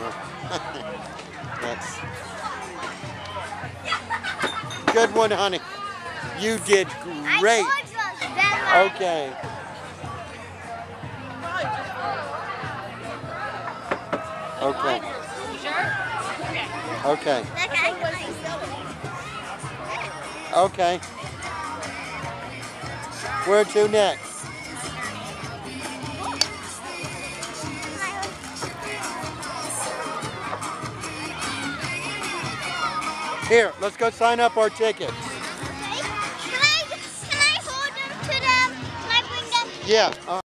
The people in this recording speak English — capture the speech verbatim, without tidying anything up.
That's good one, honey. You did great. Okay. Okay. Okay. Okay. Where to next? Here, let's go sign up our tickets. Okay. Can I, can I hold them to them? Can I bring them? Yeah. Uh